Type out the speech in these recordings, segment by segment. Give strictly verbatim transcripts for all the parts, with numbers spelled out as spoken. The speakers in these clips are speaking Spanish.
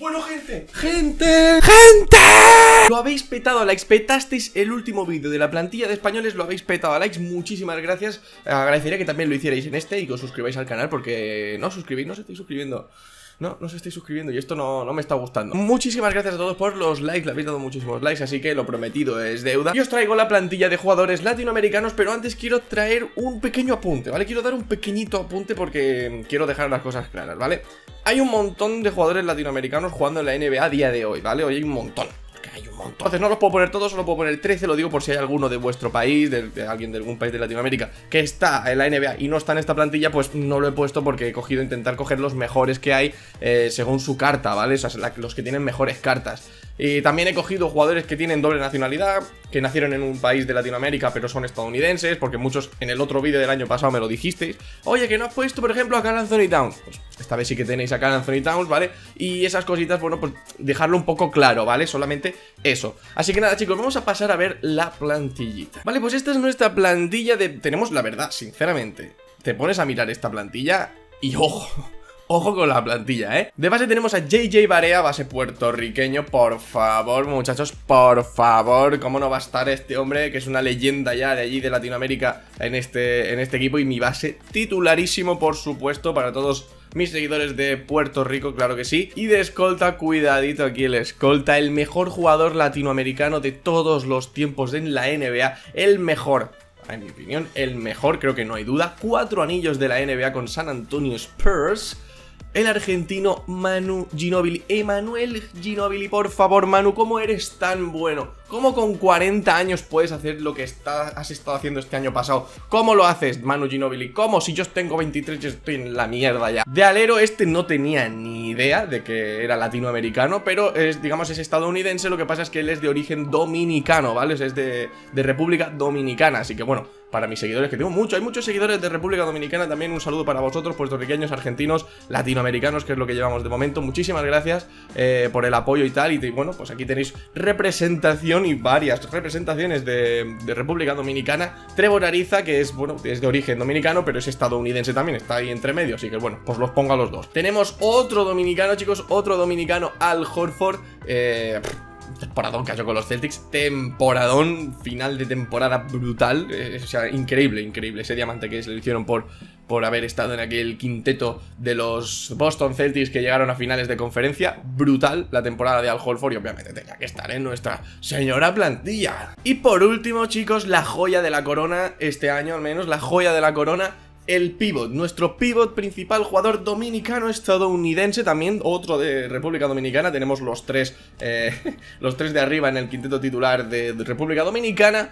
Bueno, gente, gente, gente, lo habéis petado a likes, petasteis el último vídeo de la plantilla de españoles, lo habéis petado a likes, muchísimas gracias. Agradecería que también lo hicierais en este y que os suscribáis al canal porque no os suscribís, no os estáis suscribiendo. No, no os estáis suscribiendo y esto no, no me está gustando. Muchísimas gracias a todos por los likes, le habéis dado muchísimos likes, así que lo prometido es deuda. Y os traigo la plantilla de jugadores latinoamericanos, pero antes quiero traer un pequeño apunte, ¿vale? Quiero dar un pequeñito apunte porque quiero dejar las cosas claras, ¿vale? Hay un montón de jugadores latinoamericanos jugando en la N B A a día de hoy, ¿vale? Hoy hay un montón. Hay un montón. Entonces no los puedo poner todos, solo puedo poner trece, lo digo por si hay alguno de vuestro país, de, de alguien de algún país de Latinoamérica que está en la N B A y no está en esta plantilla, pues no lo he puesto porque he cogido intentar coger los mejores que hay eh, según su carta, ¿vale? O sea, la, los que tienen mejores cartas. Y también he cogido jugadores que tienen doble nacionalidad, que nacieron en un país de Latinoamérica pero son estadounidenses, porque muchos en el otro vídeo del año pasado me lo dijisteis. Oye, que no has puesto, por ejemplo, a Karl Anthony Towns. Pues esta vez sí que tenéis a Karl Anthony Towns, ¿vale? Y esas cositas, bueno, pues dejarlo un poco claro, ¿vale? Solamente eso. Así que nada, chicos, vamos a pasar a ver la plantillita. Vale, pues esta es nuestra plantilla de... Tenemos, la verdad, sinceramente, te pones a mirar esta plantilla y ojo... Ojo con la plantilla, ¿eh? De base tenemos a J J Barea, base puertorriqueño. Por favor, muchachos, por favor. ¿Cómo no va a estar este hombre? Que es una leyenda ya de allí, de Latinoamérica, en este, en este equipo. Y mi base titularísimo, por supuesto, para todos mis seguidores de Puerto Rico, claro que sí. Y de escolta, cuidadito aquí el escolta. El mejor jugador latinoamericano de todos los tiempos en la N B A. El mejor, en mi opinión, el mejor, creo que no hay duda. Cuatro anillos de la N B A con San Antonio Spurs. El argentino Manu Ginóbili. Emanuel Ginóbili, por favor, Manu, ¿cómo eres tan bueno? ¿Cómo con cuarenta años puedes hacer lo que está, has estado haciendo este año pasado? ¿Cómo lo haces, Manu Ginóbili? ¿Cómo? Si yo tengo veintitrés y estoy en la mierda ya. De alero, este no tenía ni idea de que era latinoamericano, pero es, digamos, es estadounidense. Lo que pasa es que él es de origen dominicano, ¿vale? O sea, es de, de República Dominicana, así que bueno, para mis seguidores, que tengo mucho, hay muchos seguidores de República Dominicana, también un saludo para vosotros, puertorriqueños, argentinos, latinoamericanos, que es lo que llevamos de momento. Muchísimas gracias eh, por el apoyo y tal, y te, bueno, pues aquí tenéis representación y varias representaciones de, de República Dominicana. Trevor Ariza, que es, bueno, es de origen dominicano, pero es estadounidense también, está ahí entre medio, así que bueno, pues los pongo a los dos. Tenemos otro dominicano, chicos, otro dominicano, Al Horford, eh... temporadón que ha hecho con los Celtics, temporadón, final de temporada brutal, eh, o sea, increíble, increíble, ese diamante que se le hicieron por, por haber estado en aquel quinteto de los Boston Celtics que llegaron a finales de conferencia, brutal la temporada de Al Horford y obviamente tenía que estar en nuestra señora plantilla. Y por último, chicos, la joya de la corona, este año al menos, la joya de la corona, el pivot, nuestro pivot principal, jugador dominicano estadounidense, también otro de República Dominicana. Tenemos los tres, eh, los tres de arriba en el quinteto titular de, de República Dominicana.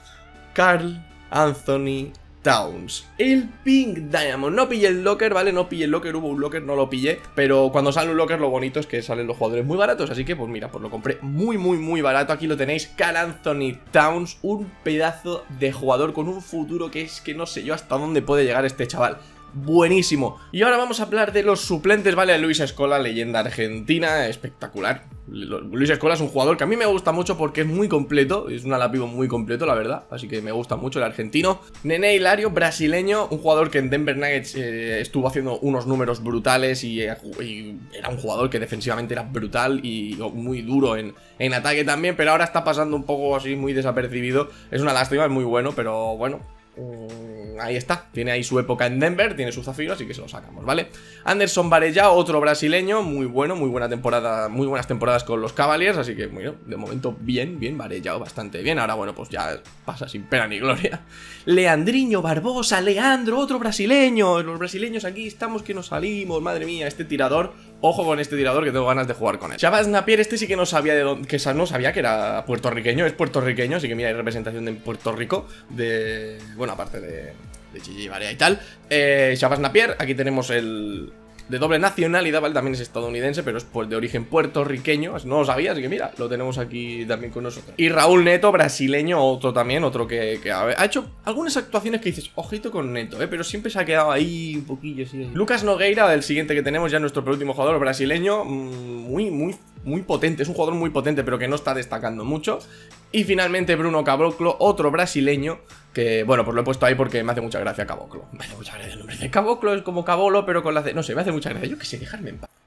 Karl Anthony Towns, el Pink Diamond. No pillé el locker, ¿vale? No pillé el locker, hubo un locker, no lo pillé. Pero cuando sale un locker lo bonito es que salen los jugadores muy baratos. Así que pues mira, pues lo compré muy muy muy barato. Aquí lo tenéis, Karl Anthony Towns, un pedazo de jugador con un futuro que es que no sé yo hasta dónde puede llegar este chaval. Buenísimo. Y ahora vamos a hablar de los suplentes, ¿vale? Luis Scola, leyenda argentina, espectacular. Luis Scola es un jugador que a mí me gusta mucho porque es muy completo, es un ala pivot muy completo, la verdad, así que me gusta mucho el argentino. Nene Hilario, brasileño, un jugador que en Denver Nuggets eh, estuvo haciendo unos números brutales y, eh, y era un jugador que defensivamente era brutal y muy duro en, en ataque también, pero ahora está pasando un poco así muy desapercibido. Es una lástima, es muy bueno, pero bueno, Mm, ahí está, tiene ahí su época en Denver, tiene su zafiro, así que se lo sacamos, ¿vale? Anderson Varejão, otro brasileño, muy bueno, muy buena temporada, muy buenas temporadas con los Cavaliers, así que, bueno, de momento bien, bien, Varejão bastante bien, ahora bueno, pues ya pasa sin pena ni gloria. Leandrinho Barbosa, Leandro, otro brasileño, los brasileños aquí estamos que nos salimos, madre mía, este tirador, ojo con este tirador que tengo ganas de jugar con él. Shabazz Napier, este sí que no sabía de dónde, que no sabía que era puertorriqueño, es puertorriqueño, así que mira, hay representación de Puerto Rico, de... bueno, aparte de, de J J Barea y tal. eh, Shabazz Napier, aquí tenemos el de doble nacionalidad, ¿vale? También es estadounidense, pero es pues de origen puertorriqueño, no lo sabía, así que mira, lo tenemos aquí también con nosotros. Y Raúl Neto, brasileño, otro también, otro que, que ha hecho algunas actuaciones que dices, ojito con Neto, ¿eh? Pero siempre se ha quedado ahí un poquillo así, así. Lucas Nogueira, el siguiente que tenemos, ya nuestro penúltimo jugador brasileño, muy, muy, muy potente, es un jugador muy potente, pero que no está destacando mucho. Y finalmente Bruno Caboclo, otro brasileño, que bueno, pues lo he puesto ahí porque me hace mucha gracia Caboclo. Me hace mucha gracia el nombre de Caboclo, es como Cabolo, pero con la C, no sé, me hace mucha gracia, yo que sé, dejarme en paz.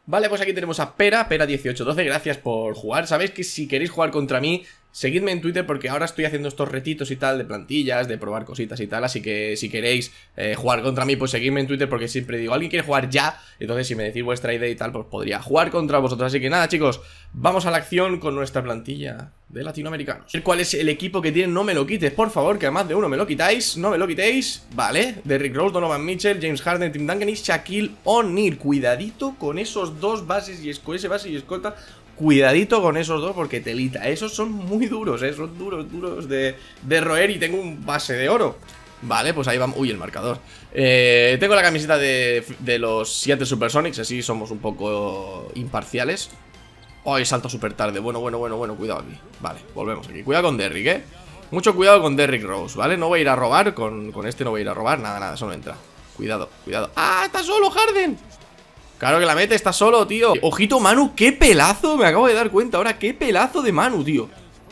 Vale, pues aquí tenemos a Pera, Pera dieciocho doce, gracias por jugar. Sabéis que si queréis jugar contra mí, seguidme en Twitter porque ahora estoy haciendo estos retitos y tal de plantillas, de probar cositas y tal. Así que si queréis eh, jugar contra mí, pues seguidme en Twitter porque siempre digo, alguien quiere jugar ya. Entonces si me decís vuestra idea y tal, pues podría jugar contra vosotros. Así que nada, chicos, vamos a la acción con nuestra plantilla de latinoamericanos. ¿Cuál es el equipo que tiene? No me lo quites, por favor, que además de uno me lo quitáis. No me lo quitéis, vale. Derrick Rose, Donovan Mitchell, James Harden, Tim Duncan y Shaquille O'Neal. Cuidadito con esos dos bases y ese base y escolta. Cuidadito con esos dos porque telita. Esos son muy duros, eh. Son duros, duros de, de roer y tengo un base de oro. Vale, pues ahí vamos. Uy, el marcador. eh, Tengo la camiseta de, de los Seattle Supersonics. Así somos un poco imparciales. Ay, salto súper tarde. Bueno, bueno, bueno, bueno, cuidado aquí. Vale, volvemos aquí. Cuidado con Derrick, eh. Mucho cuidado con Derrick Rose, ¿vale? No voy a ir a robar. Con, con este no voy a ir a robar. Nada, nada, eso no entra. Cuidado, cuidado. ¡Ah, está solo Harden! Claro que la mete, está solo, tío. Ojito, Manu, qué pelazo. Me acabo de dar cuenta ahora, qué pelazo de Manu, tío.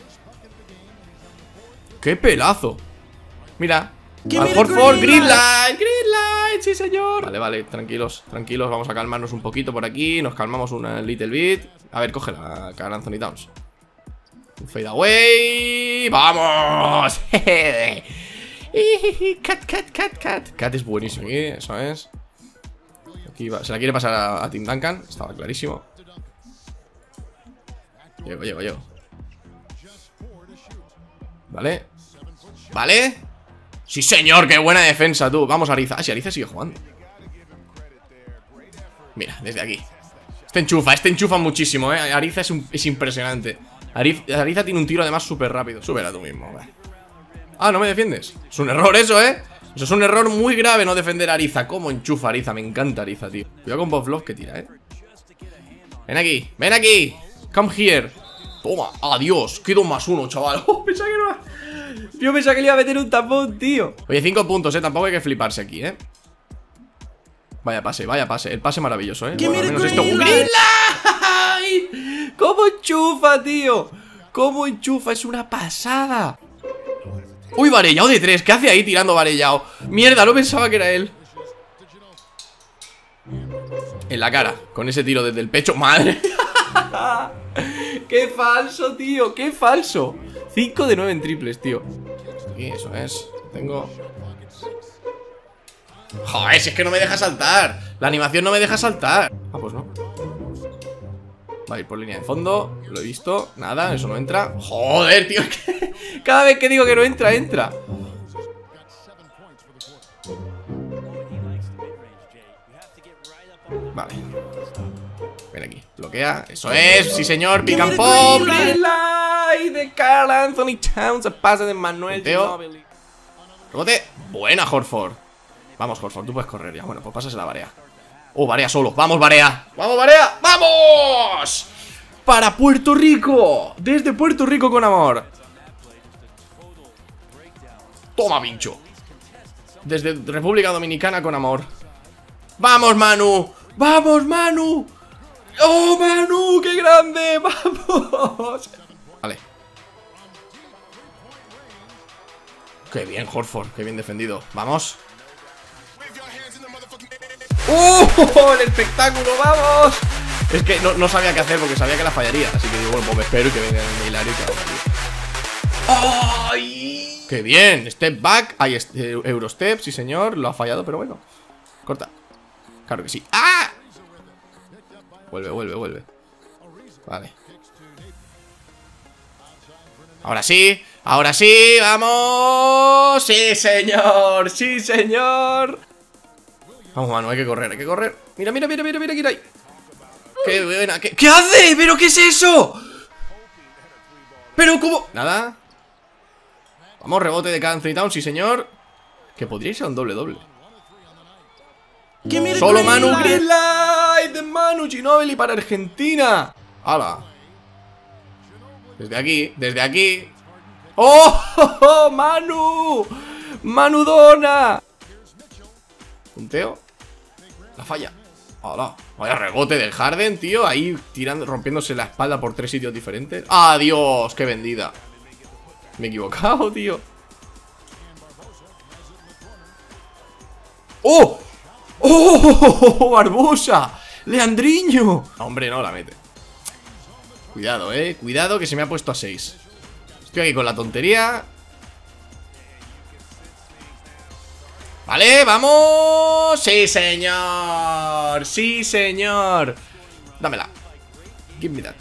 Qué pelazo. Mira, al Horford, green light, green light, sí señor. Vale, vale, tranquilos, tranquilos. Vamos a calmarnos un poquito por aquí. Nos calmamos una little bit. A ver, cógela, Karl Anthony Towns. Fade away. ¡Vamos! Cat, cat, cat, cat. Cat es buenísimo aquí, eso es. Aquí va. Se la quiere pasar a, a Tim Duncan. Estaba clarísimo. Llego, llego, llego. Vale. Vale. Sí señor, qué buena defensa tú. Vamos, Ariza. Ah, si Ariza sigue jugando. Mira, desde aquí. Este enchufa, este enchufa muchísimo, eh. Ariza es, un, es impresionante. Ariza, Ariza tiene un tiro además súper rápido. Súbela tú mismo, vale. Ah, ¿no me defiendes? Es un error eso, eh. Eso es un error muy grave, no defender a Ariza. ¿Cómo enchufa Ariza? Me encanta Ariza, tío. Cuidado con Bob Love que tira, eh. Ven aquí, ven aquí. Come here. Toma, adiós. Quedo más uno, chaval. Oh, pensaba que no. Yo pensaba que le iba a meter un tapón, tío. Oye, cinco puntos, eh. Tampoco hay que fliparse aquí, eh. Vaya pase, vaya pase. El pase maravilloso, eh. Bueno, al menos esto. ¡Green light! ¿Cómo enchufa, tío? ¿Cómo enchufa? Es una pasada. Uy, Varellao de tres. ¿Qué hace ahí tirando Varellao? Mierda, no pensaba que era él. En la cara, con ese tiro desde el pecho. ¡Madre! ¡Qué falso, tío! ¡Qué falso! cinco de nueve en triples, tío. Sí, eso es. Tengo... Joder, si es que no me deja saltar. La animación no me deja saltar. Ah, pues no. Va a ir por línea de fondo. Lo he visto. Nada, eso no entra. Joder, tío, es que cada vez que digo que no entra, entra. Vale. Ven aquí, bloquea. Eso es, sí señor, pick and pop. Green light de Karl Anthony Towns. Se pasa de Manuel Ginóbili. Rebote. Buena, Horford. Vamos, Horford, tú puedes correr ya. Bueno, pues pasas la Barea. Oh, Barea solo. Vamos, Barea. Vamos, Barea. ¡Vamos! Para Puerto Rico. Desde Puerto Rico con amor. Toma, pincho. Desde República Dominicana con amor. ¡Vamos, Manu! ¡Vamos, Manu! ¡Oh, Manu! ¡Qué grande! ¡Vamos! Vale. ¡Qué bien, Horford! ¡Qué bien defendido! ¡Vamos! ¡Oh! ¡El espectáculo! ¡Vamos! Es que no, no sabía qué hacer porque sabía que la fallaría. Así que digo, bueno, pues me espero y que venga el Hilario y que haga. ¡Ay! ¡Qué bien! Step back. Hay este, Eurostep, sí señor. Lo ha fallado, pero bueno. Corta. Claro que sí. ¡Ah! Vuelve, vuelve, vuelve. Vale. Ahora sí. Ahora sí. ¡Vamos! ¡Sí, señor! ¡Sí, señor! Vamos, Manu, hay que correr, hay que correr. Mira, mira, mira, mira, mira, mira. ¡Qué buena! ¿Qué, ¿Qué hace? ¿Pero qué es eso? ¿Pero cómo? Nada. Vamos, rebote de Anthony Towns, sí, señor. Que podría ser un doble-doble. Solo Manu, green light de Manu Ginóbili para Argentina. ¡Hala! Desde aquí, desde aquí. ¡Oh! oh, oh ¡Manu! ¡Manudona! Punteo. La falla. ¡Hala! Vaya rebote del Harden, tío. Ahí tirando, rompiéndose la espalda por tres sitios diferentes. ¡Adiós! ¡Qué vendida! Me he equivocado, tío. ¡Oh! ¡Oh! ¡Oh! ¡Barbosa! ¡Leandriño! Hombre, no la mete. Cuidado, eh, cuidado que se me ha puesto a seis. Estoy aquí con la tontería. Vale, vamos. Sí, señor. Sí, señor. Dámela. Give me that.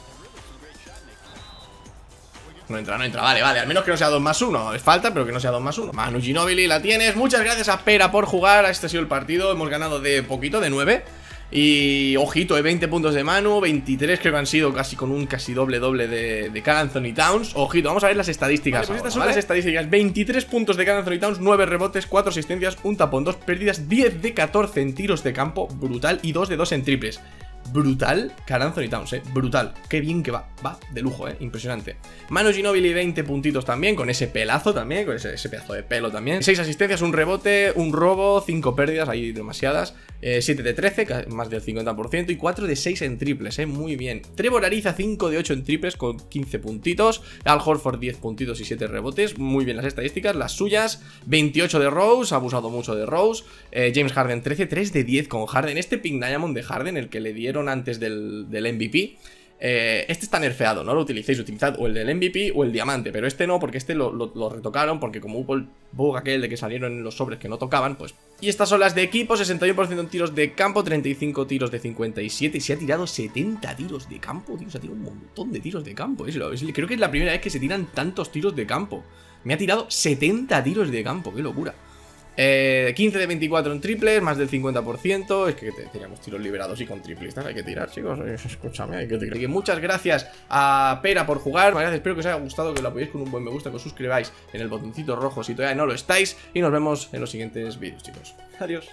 No entra, no entra, vale, vale, al menos que no sea dos más uno. Es falta, pero que no sea dos más uno. Manu Ginóbili, la tienes. Muchas gracias a Pera por jugar. Este ha sido el partido, hemos ganado de poquito, de nueve. Y ojito, eh, veinte puntos de Manu, veintitrés creo que han sido casi con un casi doble doble de, de Karl Anthony Towns. Ojito, vamos a ver las estadísticas. Vale, pues estas son ¿vale? las estadísticas. Veintitrés puntos de Karl Anthony Towns, nueve rebotes, cuatro asistencias, un tapón, dos pérdidas, diez de catorce en tiros de campo, brutal, y dos de dos en triples. Brutal, Karl Anthony Towns, eh, brutal. Qué bien que va, va, de lujo, eh, impresionante. Manu Ginóbili, veinte puntitos también, con ese pelazo también, con ese, ese pedazo de pelo también. seis asistencias, un rebote, un robo, cinco pérdidas, ahí demasiadas. eh, siete de trece, más del cincuenta por ciento, y cuatro de seis en triples, eh, muy bien. Trevor Ariza, cinco de ocho en triples, con quince puntitos. Al Horford, diez puntitos y siete rebotes, muy bien las estadísticas, las suyas. veintiocho de Rose, ha abusado mucho de Rose. eh, James Harden, trece, tres de diez con Harden. Este Pink Diamond de Harden, el que le dieron antes del, del M V P, eh, este está nerfeado, no lo utilicéis, utilizad o el del M V P o el diamante, pero este no, porque este lo, lo, lo retocaron, porque como hubo el bug aquel de que salieron en los sobres que no tocaban, pues... Y estas son las de equipo, sesenta y uno por ciento en tiros de campo, treinta y cinco tiros de cincuenta y siete, y se ha tirado setenta tiros de campo, tío, se ha tirado un montón de tiros de campo, es lo, es, creo que es la primera vez que se tiran tantos tiros de campo. Me ha tirado setenta tiros de campo, qué locura. Eh, quince de veinticuatro en triples, más del cincuenta por ciento. Es que teníamos tiros liberados y con triplistas hay que tirar, chicos. Escúchame, hay que tirar. Así que muchas gracias a Pera por jugar. Gracias, espero que os haya gustado, que lo apoyéis con un buen me gusta, que os suscribáis en el botoncito rojo si todavía no lo estáis. Y nos vemos en los siguientes vídeos, chicos. Adiós.